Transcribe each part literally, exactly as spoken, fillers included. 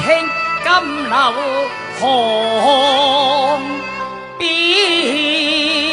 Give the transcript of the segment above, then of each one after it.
卿金楼旁边。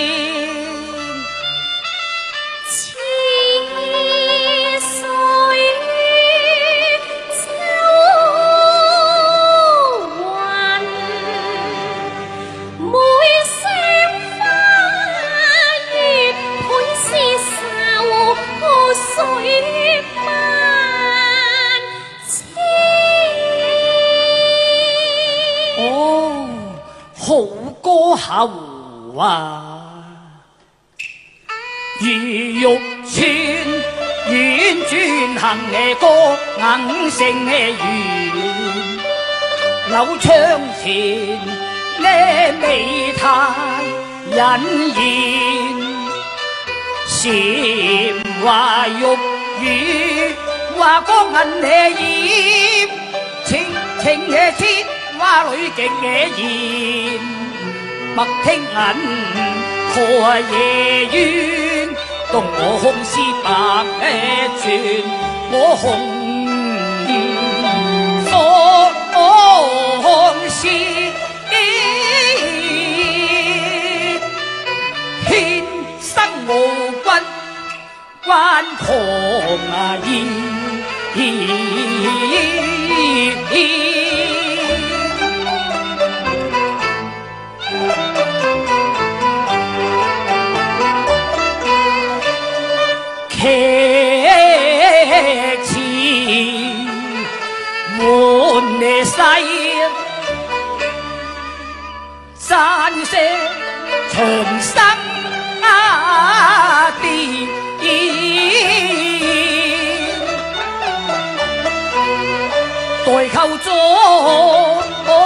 好啊！如玉串婉转行嘅歌，硬性嘅圆，柳窗前呢美态隱現，韶華玉宇，華光銀嘅染，情情嘅切，花女勁嘅現。莫聽銀河夜怨，動我空思百轉，我紅放肆，獻生無君關狂啊意。劇詞滿地世，讚聲長生啊啲，代溝咗。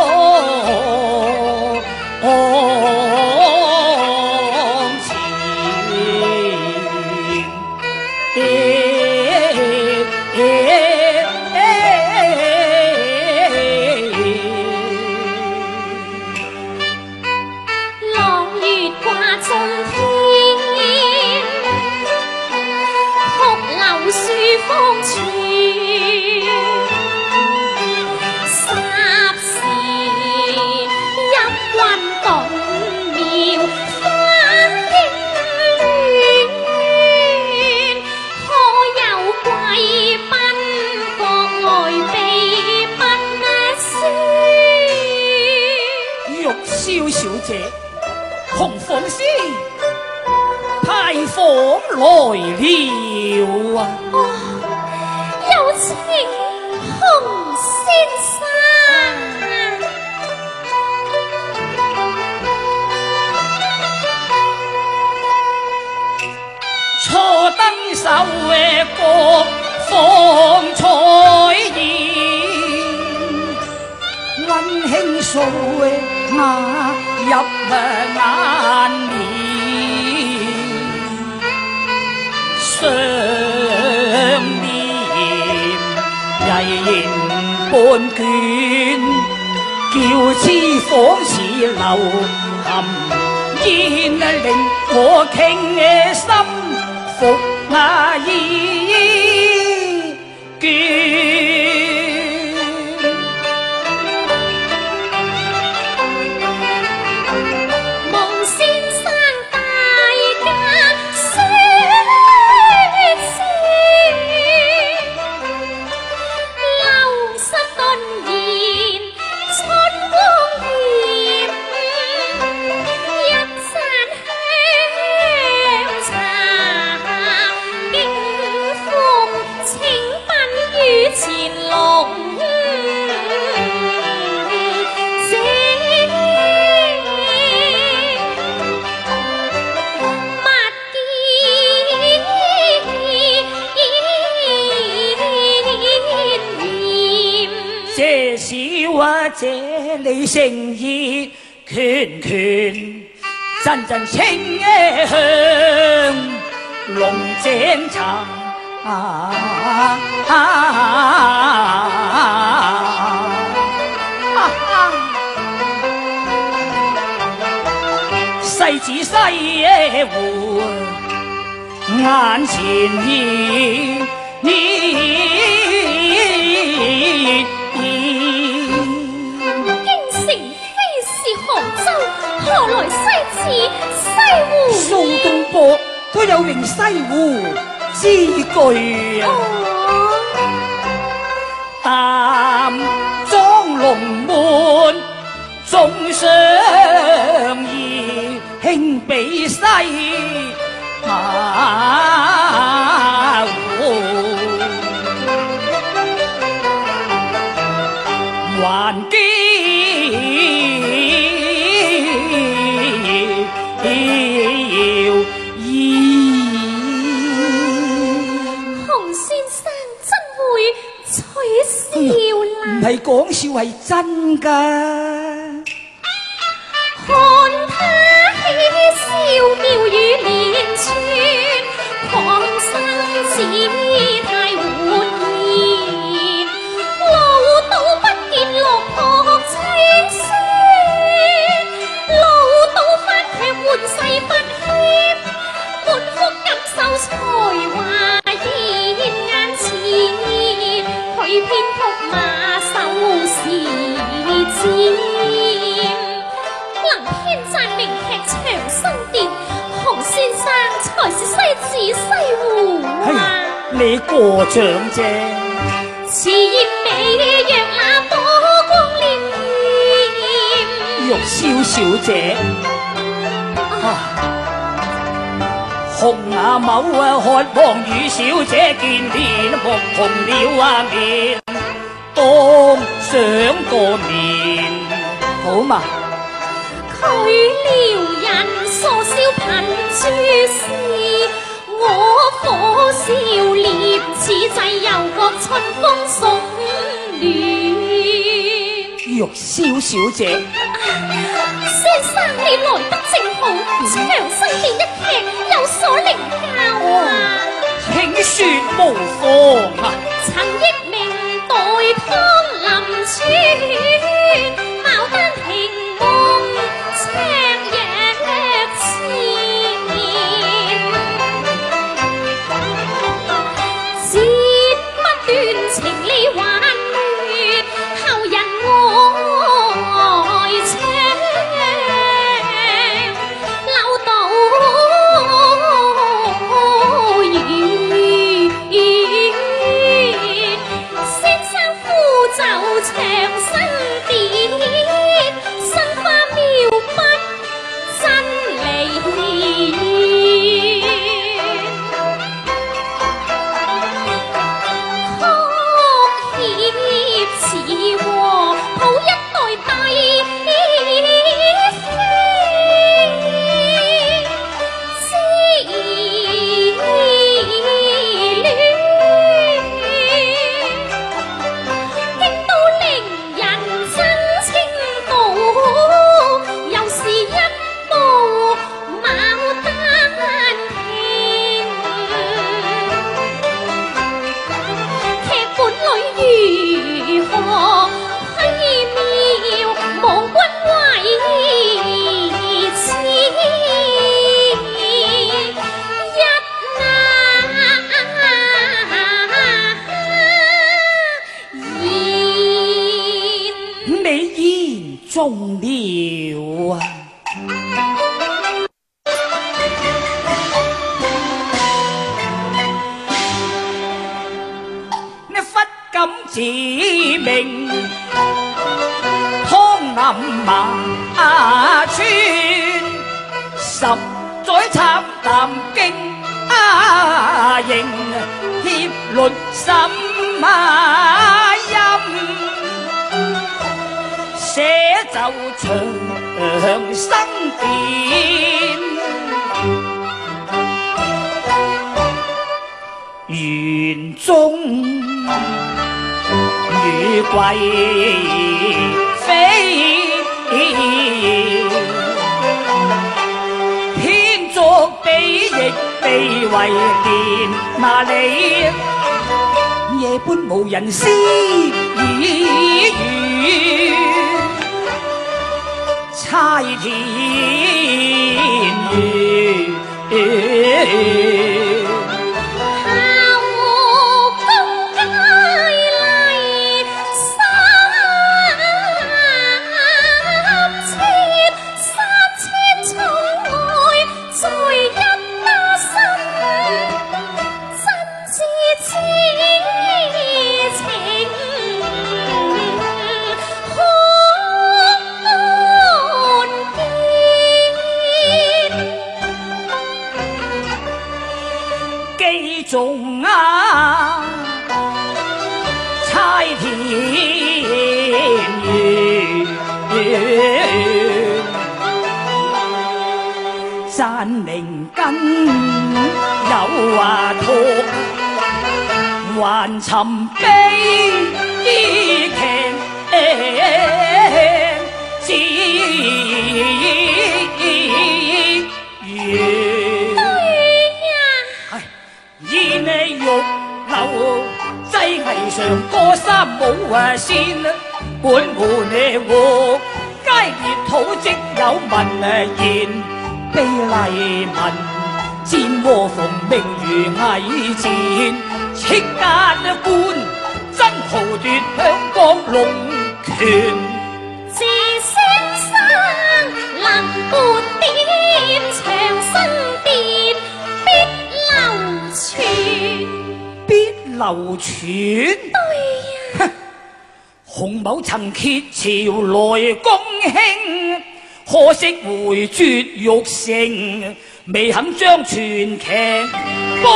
蕭小姐，紅鳳師太房來了啊！ 哦，有請洪先生。 初登手嘅各方彩宴，溫馨數嘅馬入眼簾，相念毅然半卷，叫痴仿似流含煙，令我傾嘅心服啊意倦。這小啊，這裏誠意拳拳，陣陣清香龍井茶。啊啊啊西子西野湖眼前現。 有名西湖之句啊！淡妆龙门众相宜，轻比西马湖，还见唔系讲笑，系真噶。 看他嬉笑妙语连串，狂生姿态活现，路都不见落魄凄酸，路都翻剧换世不欠，满腹感受才华现眼前，佢偏扑马收视尖，能编撰名剧长生殿，洪先生才是西子西湖啊！ 你过奖啫， 似艳美若那波光粼粼， 玉簫小姐。啊红眼眸啊，渴望與小姐見面，目紅了啊面，當想個面，好嘛？ 佢撩人傻笑貧珠絲，我火燒臉似祭遊國春風送暖。 玉簫小姐， 先生你來得正好，長生殿一劇有所領教啊！ 請說無妨啊！ 曾憶明代湯臨川，牡丹亭夢赤若前，節不斷情理挽亂，後人愛情留到遠。先生呼就長生殿，新花妙筆真離曲協似和抱一代帝妃，知戀驚到令人真稱道，又是一部牡丹亭。劇本裏如何虛渺，望君為痴，一眼言。 你言中了啊！你忽敢指明湯林馬村，十載慘淡經啊形，協律什麼音？寫就長生殿，園中女貴妃，偏作比翼被為殿，那你夜半無人私耳語，猜天雨。 在一打心田园，山明根有話託，還尋悲劇之緣。以你玉樓擠藝上歌三舞啊先，本無你我皆熱土即有文言，悲麗文戰和逢命如蟻戰，戚間官爭豪奪香港龍權。 自先生能撥點長生殿， 必流傳。 對呀， 洪某曾揭朝來恭興，可惜回絕玉城，未肯將全劇搬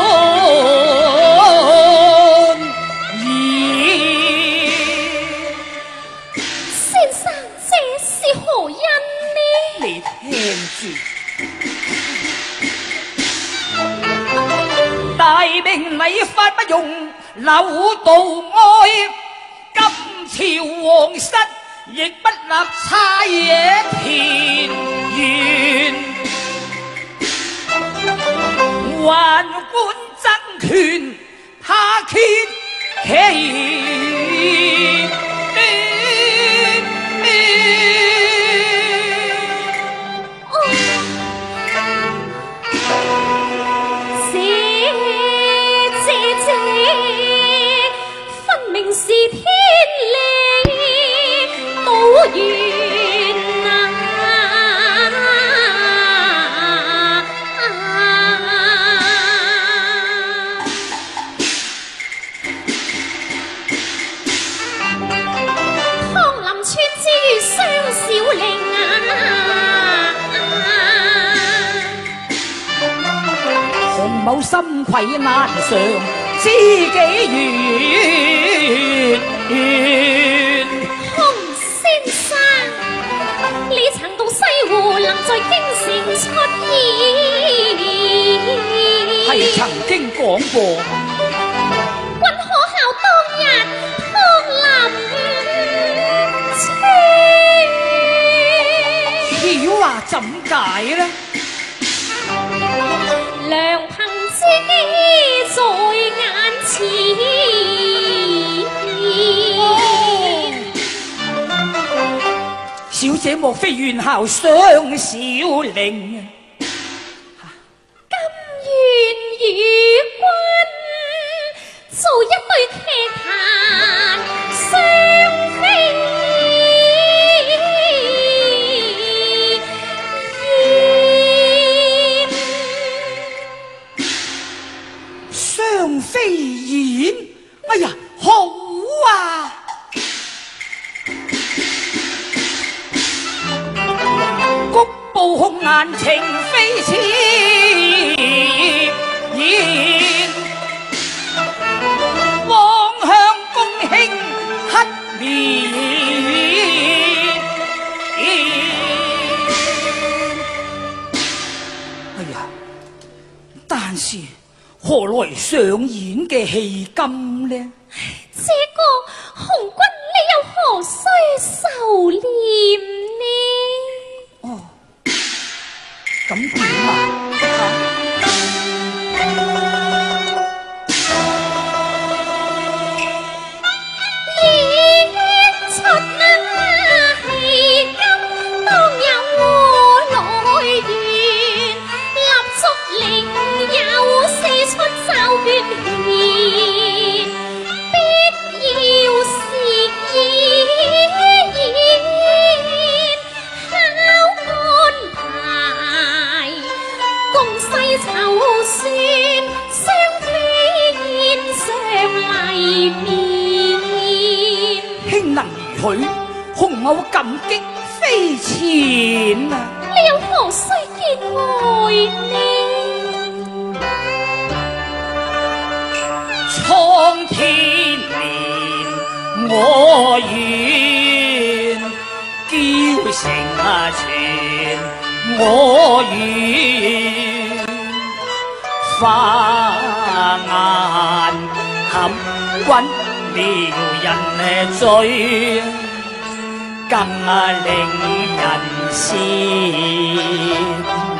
演。 先生這是何因呢？ 你聽住。大明禮法不容，柳道哀。今朝皇室亦不立差野田園，宦官爭權，他揭其是天理都怨啊！湯林村之雙小玲啊！ 洪某心愧難償，知己緣。 洪先生，你曾到西湖，能在京城出現， 係曾經講過。 君可效當日湯林村， 曉話怎解呢？ 良朋知己在眼前。 小姐莫非願效雙小玲？ 甘願與君做一對劇壇雙飛燕， 雙飛燕，哎呀，好啊！谷步紅顏情非此言，望向公卿黑面。哎呀，但是何來上演嘅戲金呢？ 這個紅君你又何須受念呢？ 哦，咁點啊？啊佢洪某感激非淺啊！ 你又何須見外呢？ 蒼天年我願，嬌成啊全我願，花眼含滾了人醉，更令人羨。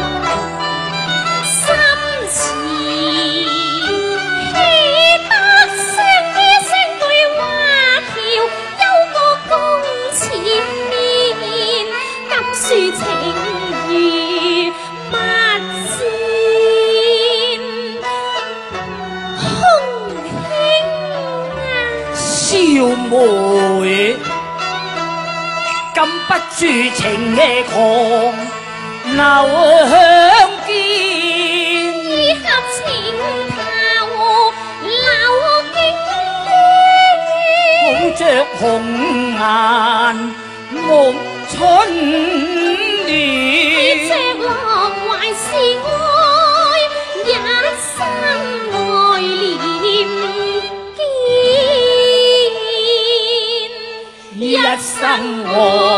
抒情如蜜餞，空輕笑妹，禁不住情嘅狂流香肩， 以合情頭流經， 好着紅顏夢春暖， 只樂懷是愛，一生愛念堅， 一生愛。